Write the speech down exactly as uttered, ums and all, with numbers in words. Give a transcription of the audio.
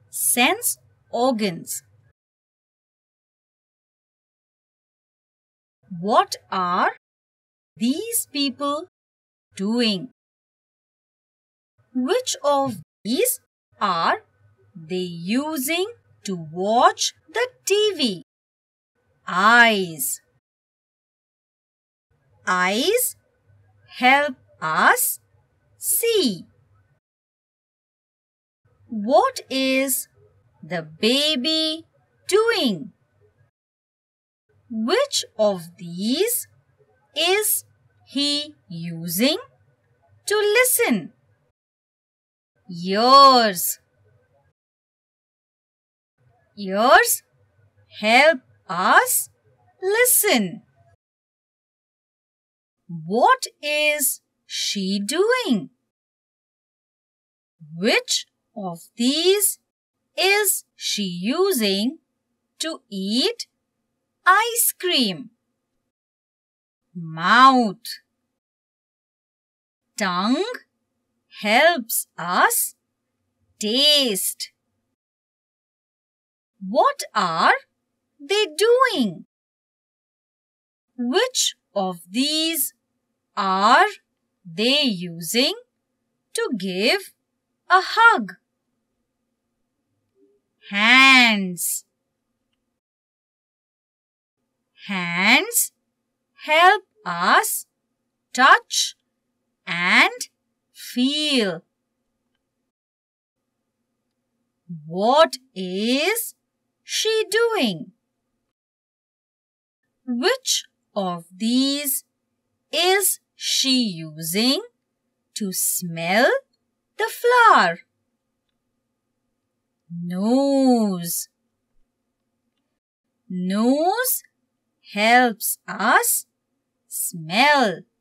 sense organs. What are these people doing? Which of these are they using to watch the T V? Eyes. Eyes help us see. What is the baby doing? Which of these is he using to listen? Ears. Ears help us listen. What is she doing? Which of these is she using to eat ice cream? Mouth. Tongue helps us taste. What are they doing? Which of these are they using to give a hug? Hands. Hands help us touch and feel. What is she doing? Which of these is she using to smell the flower? Nose. Nose helps us smell.